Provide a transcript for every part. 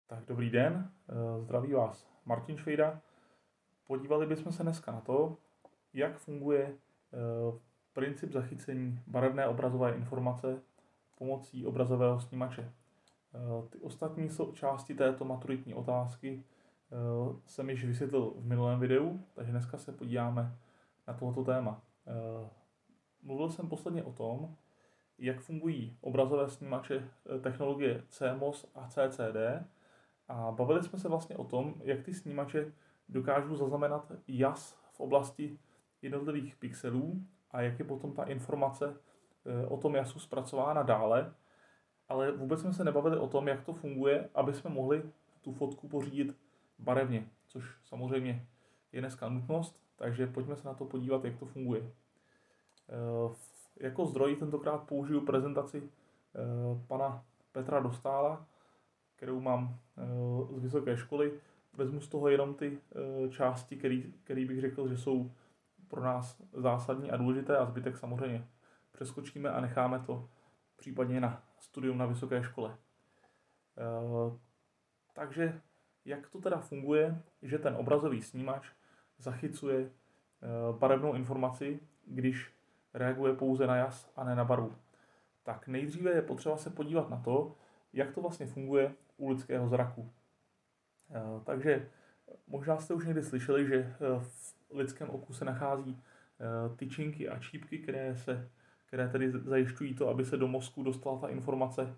Tak dobrý den, zdraví vás Martin Švejda. Podívali bychom se dneska na to, jak funguje princip zachycení barevné obrazové informace pomocí obrazového snímače. Ty ostatní části této maturitní otázky jsem již vysvětlil v minulém videu, takže dneska se podíváme na tohoto téma. Mluvil jsem posledně o tom, jak fungují obrazové snímače technologie CMOS a CCD, a bavili jsme se vlastně o tom, jak ty snímače dokážou zaznamenat jas v oblasti jednotlivých pixelů a jak je potom ta informace o tom jasu zpracována dále. Ale vůbec jsme se nebavili o tom, jak to funguje, aby jsme mohli tu fotku pořídit barevně, což samozřejmě je dneska nutnost, takže pojďme se na to podívat, jak to funguje. Jako zdroj tentokrát použiju prezentaci pana Petra Dostála, kterou mám z vysoké školy. Vezmu z toho jenom ty části, které bych řekl, že jsou pro nás zásadní a důležité, a zbytek samozřejmě přeskočíme a necháme to případně na studium na vysoké škole. Takže jak to teda funguje, že ten obrazový snímač zachycuje barevnou informaci, když reaguje pouze na jas a ne na barvu? Tak nejdříve je potřeba se podívat na to, jak to vlastně funguje u lidského zraku. Takže možná jste už někdy slyšeli, že v lidském oku se nachází tyčinky a čípky, které tedy zajišťují to, aby se do mozku dostala ta informace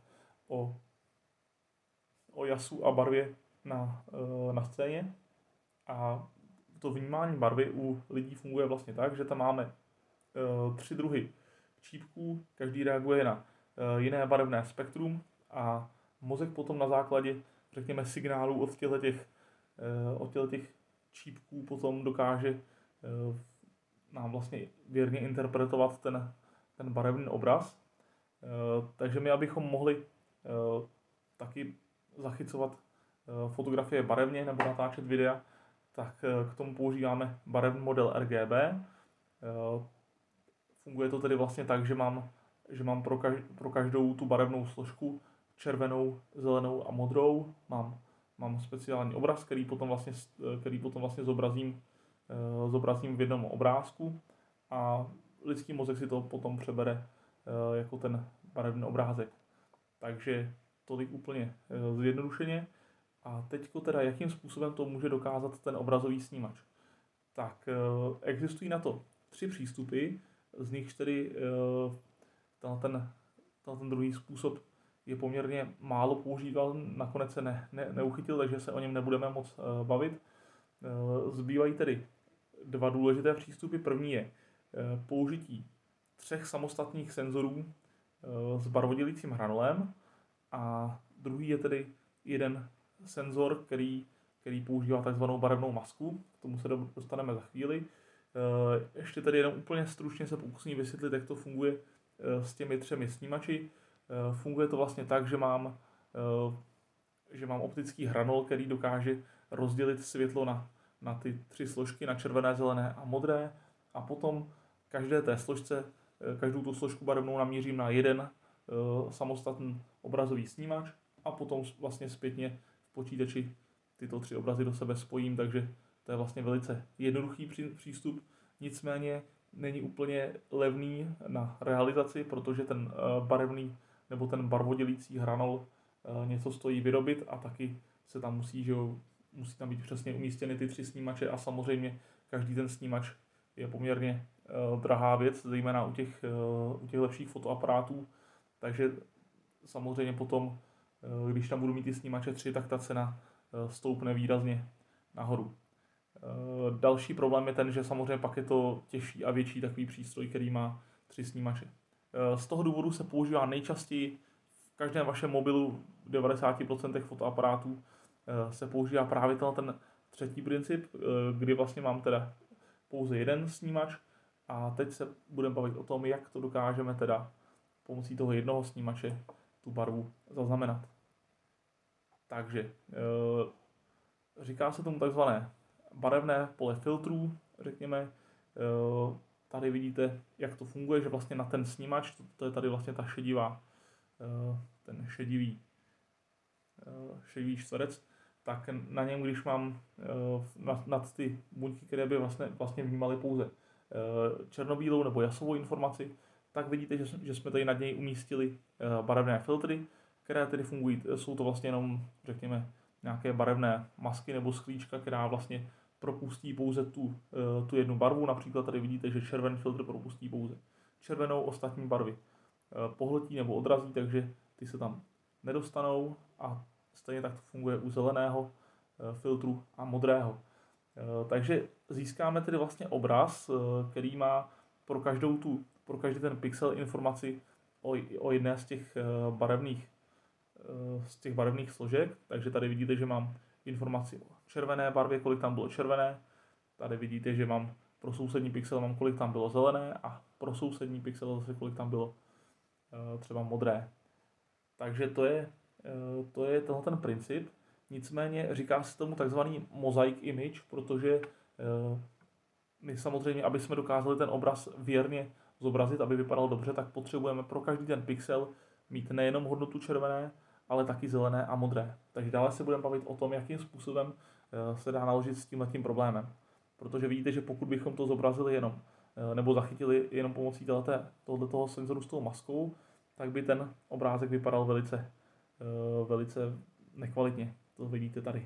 o jasu a barvě na scéně. A to vnímání barvy u lidí funguje vlastně tak, že tam máme 3 druhy čípků, každý reaguje na jiné barevné spektrum a mozek potom na základě, řekněme, signálů od těch čípků potom dokáže nám vlastně věrně interpretovat ten barevný obraz. Takže my, abychom mohli taky zachycovat fotografie barevně nebo natáčet videa, tak k tomu používáme barevný model RGB. Funguje to tedy vlastně tak, že mám pro každou tu barevnou složku červenou, zelenou a modrou. Mám speciální obraz, který potom vlastně zobrazím v jednom obrázku a lidský mozek si to potom přebere jako ten barevný obrázek. Takže tolik úplně zjednodušeně. A teďko teda, jakým způsobem to může dokázat ten obrazový snímač? Tak existují na to 3 přístupy, z nich tedy ten druhý způsob je poměrně málo používal, nakonec se neuchytil, takže se o něm nebudeme moc bavit. Zbývají tedy 2 důležité přístupy. První je použití 3 samostatných senzorů s barvodělícím hranolem a druhý je tedy jeden senzor, který používá takzvanou barevnou masku. K tomu se dostaneme za chvíli. Ještě tedy jenom úplně stručně se pokusím vysvětlit, jak to funguje s těmi 3 snímači. Funguje to vlastně tak, že mám optický hranol, který dokáže rozdělit světlo na ty 3 složky, na červené, zelené a modré, a potom každou tu složku barevnou namířím na jeden samostatný obrazový snímač a potom vlastně zpětně v počítači tyto 3 obrazy do sebe spojím, takže to je vlastně velice jednoduchý přístup, nicméně není úplně levný na realizaci, protože ten barevný nebo ten barvodělící hranol něco stojí vyrobit a taky se tam musí tam být přesně umístěny ty 3 snímače a samozřejmě každý ten snímač je poměrně drahá věc, zejména u těch lepších fotoaparátů, takže samozřejmě potom, když tam budu mít ty snímače 3, tak ta cena stoupne výrazně nahoru. Další problém je ten, že samozřejmě pak je to těžší a větší takový přístroj, který má 3 snímače. Z toho důvodu se používá nejčastěji v každém vašem mobilu, v 90% fotoaparátů se používá právě ten třetí princip, kdy vlastně mám teda pouze jeden snímač a teď se budeme bavit o tom, jak to dokážeme teda pomocí toho jednoho snímače tu barvu zaznamenat. Takže říká se tomu takzvané barevné pole filtrů, řekněme. Tady vidíte, jak to funguje, že vlastně na ten snímač, to je tady vlastně ta ten šedivý šedivý čtverec, tak na něm, když mám nad ty buňky, které by vlastně vnímaly pouze černobílou nebo jasovou informaci, tak vidíte, že jsme tady nad něj umístili barevné filtry, které tedy fungují, jsou to vlastně jenom, řekněme, nějaké barevné masky nebo sklíčka, která vlastně propustí pouze tu jednu barvu. Například tady vidíte, že červený filtr propustí pouze červenou, ostatní barvy pohltí nebo odrazí, takže ty se tam nedostanou a stejně tak to funguje u zeleného filtru a modrého. Takže získáme tedy vlastně obraz, který má pro každý ten pixel informaci o jedné z těch barevných složek. Takže tady vidíte, že mám informaci o červené barvě, kolik tam bylo červené. Tady vidíte, že mám pro sousední pixel mám, kolik tam bylo zelené a pro sousední pixel zase, kolik tam bylo třeba modré. Takže to je tenhle ten princip. Nicméně říká se tomu takzvaný mosaic image, protože my samozřejmě, aby jsme dokázali ten obraz věrně zobrazit, aby vypadal dobře, tak potřebujeme pro každý ten pixel mít nejenom hodnotu červené, ale taky zelené a modré. Takže dále se budeme bavit o tom, jakým způsobem se dá naložit s tímhletím problémem. Protože vidíte, že pokud bychom to zobrazili jenom, nebo zachytili jenom pomocí tohoto senzoru s tou maskou, tak by ten obrázek vypadal velice nekvalitně. To vidíte tady.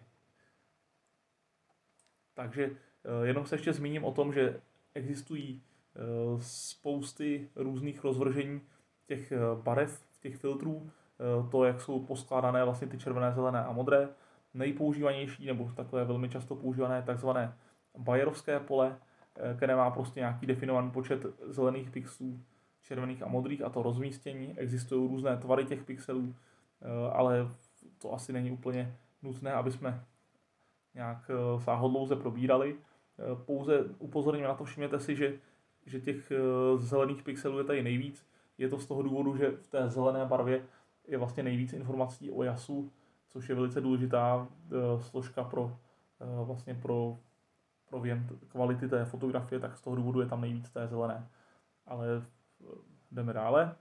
Takže jenom se ještě zmíním o tom, že existují spousty různých rozvržení těch barev, těch filtrů, to, jak jsou poskládané vlastně ty červené, zelené a modré. Nejpoužívanější, nebo takové velmi často používané, takzvané Bayerovské pole, které má prostě nějaký definovaný počet zelených pixelů, červených a modrých, a to rozmístění. Existují různé tvary těch pixelů, ale to asi není úplně nutné, aby jsme nějak sáhodlouze probírali. Pouze upozorním na to, všimněte si, že těch zelených pixelů je tady nejvíc. Je to z toho důvodu, že v té zelené barvě je vlastně nejvíc informací o jasu, což je velice důležitá složka pro věm kvality té fotografie, tak z toho důvodu je tam nejvíc té zelené. Ale jdeme dále.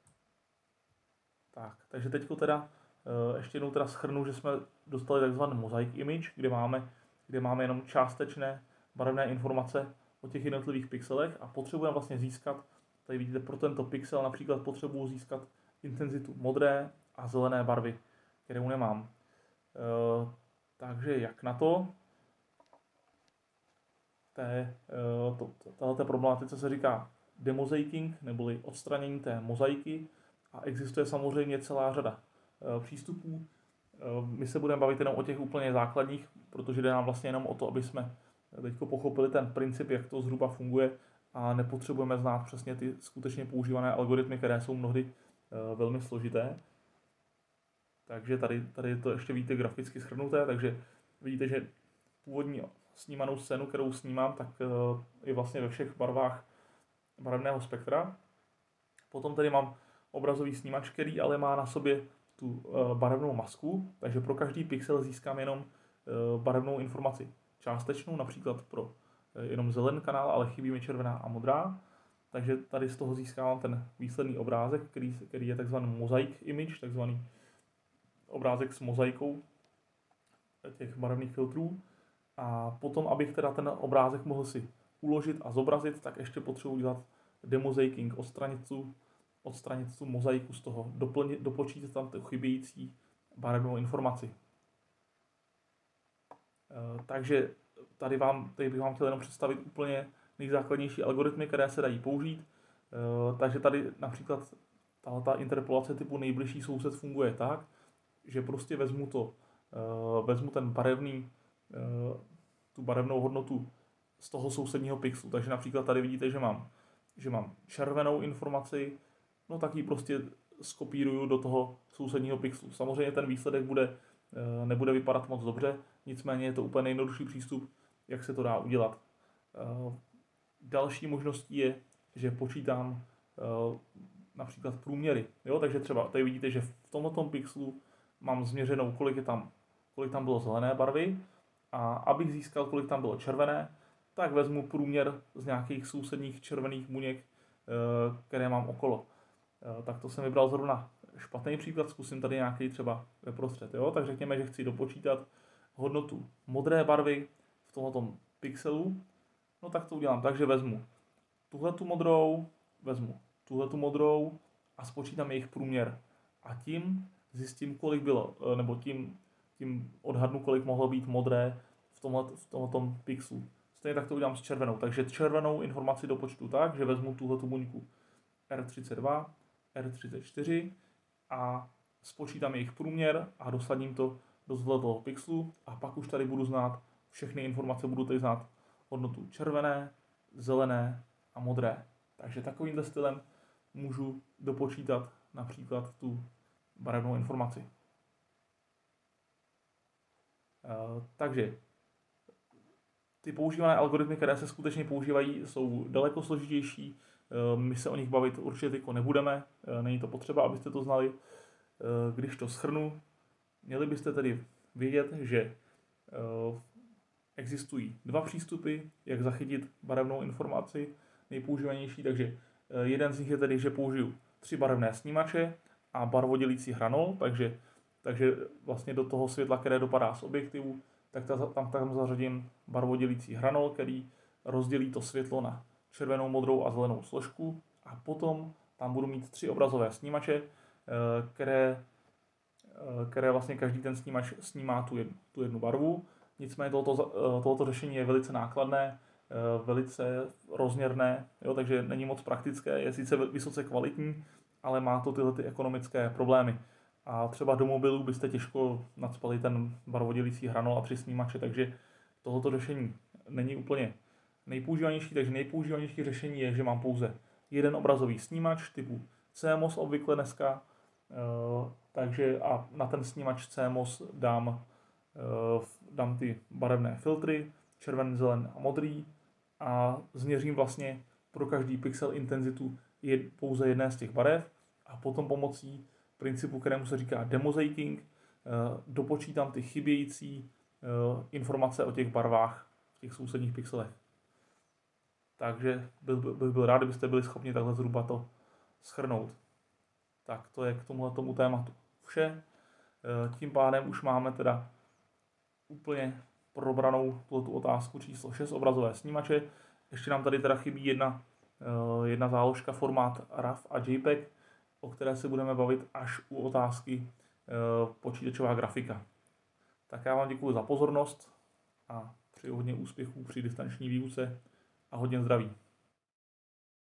Tak, takže teďko teda ještě jednou teda shrnu, že jsme dostali takzvaný mosaic image, kde máme jenom částečné barevné informace o těch jednotlivých pixelech a potřebujeme vlastně získat, tady vidíte pro tento pixel například potřebuji získat intenzitu modré a zelené barvy, kterou nemám. Takže jak na to? Tato problematice se říká demosaicing, neboli odstranění té mozaiky, a existuje samozřejmě celá řada přístupů. My se budeme bavit jenom o těch úplně základních, protože jde nám vlastně jenom o to, aby jsme teď pochopili ten princip, jak to zhruba funguje, a nepotřebujeme znát přesně ty skutečně používané algoritmy, které jsou mnohdy velmi složité. Takže tady to ještě vidíte graficky shrnuté, takže vidíte, že původní snímanou scénu, kterou snímám, tak je vlastně ve všech barvách barevného spektra. Potom tady mám obrazový snímač, který ale má na sobě tu barevnou masku, takže pro každý pixel získám jenom barevnou informaci částečnou, například pro jenom zelený kanál, ale chybí mi červená a modrá. Takže tady z toho získávám ten výsledný obrázek, který je takzvaný mosaic image, takzvaný obrázek s mozaikou těch barevných filtrů. A potom, abych teda ten obrázek mohl si uložit a zobrazit, tak ještě potřebuji dělat demosaicing, odstranit tu mozaiku z toho, dopočítat tam tu chybějící barevnou informaci. Takže tady bych vám chtěl jenom představit úplně nejzákladnější algoritmy, které se dají použít. Takže tady například ta interpolace typu nejbližší soused funguje tak, že prostě vezmu tu barevnou hodnotu z toho sousedního pixelu. Takže například tady vidíte, že mám červenou informaci, no tak ji prostě skopíruju do toho sousedního pixelu. Samozřejmě ten výsledek nebude vypadat moc dobře, nicméně je to úplně nejjednodušší přístup, jak se to dá udělat. Další možností je, že počítám například průměry. Jo? Takže třeba tady vidíte, že v tomto pixelu mám změřenou, kolik tam bylo zelené barvy, a abych získal, kolik tam bylo červené, tak vezmu průměr z nějakých sousedních červených buněk, které mám okolo. Tak to jsem vybral zrovna špatný příklad, zkusím tady nějaký třeba ve prostřed. Jo? Tak řekněme, že chci dopočítat hodnotu modré barvy v tomto pixelu. No tak to udělám tak, že vezmu tuhletu modrou a spočítám jejich průměr. A tím zjistím, kolik bylo, nebo tím odhadnu, kolik mohlo být modré v tomto pixelu. Stejně tak to udělám s červenou. Takže červenou informaci dopočtu tak, že vezmu tuhletu buňku R32, R34 a spočítám jejich průměr a dosadím to do toho pixelu a pak už tady budu znát všechny informace, budu tady znát hodnotu červené, zelené a modré. Takže takovýmhle stylem můžu dopočítat například tu barevnou informaci. Takže ty používané algoritmy, které se skutečně používají, jsou daleko složitější. My se o nich bavit určitě teď nebudeme, není to potřeba, abyste to znali. Když to shrnu, měli byste tedy vědět, že existují dva přístupy, jak zachytit barevnou informaci, nejpoužívanější, takže jeden z nich je tedy, že použiju 3 barevné snímače a barvodělící hranol, takže vlastně do toho světla, které dopadá z objektivu, tak tam zařadím barvodělící hranol, který rozdělí to světlo na červenou, modrou a zelenou složku a potom tam budu mít 3 obrazové snímače, které vlastně každý ten snímač snímá tu jednu barvu. Nicméně tohoto řešení je velice nákladné, velice rozměrné, jo, takže není moc praktické, je sice vysoce kvalitní, ale má to tyhle ty ekonomické problémy. A třeba do mobilu byste těžko nacpali ten barvodělící hranol a 3 snímače, takže tohoto řešení není úplně nejpoužívanější, takže nejpoužívanější řešení je, že mám pouze jeden obrazový snímač typu CMOS obvykle dneska, takže a na ten snímač CMOS dám ty barevné filtry, červený, zelený a modrý a změřím vlastně pro každý pixel intenzitu pouze jedné z těch barev a potom pomocí principu, kterému se říká demosaking, dopočítám ty chybějící informace o těch barvách v těch sousedních pixelech. Takže bych byl rád, kdybyste byli schopni takhle zhruba to shrnout. Tak to je k tomu tématu vše. Tím pádem už máme teda úplně probranou tu otázku číslo 6, obrazové snímače. Ještě nám tady teda chybí jedna záložka, formát RAW a JPEG, o které se budeme bavit až u otázky počítačová grafika. Tak já vám děkuji za pozornost a přeji hodně úspěchů při distanční výuce a hodně zdraví.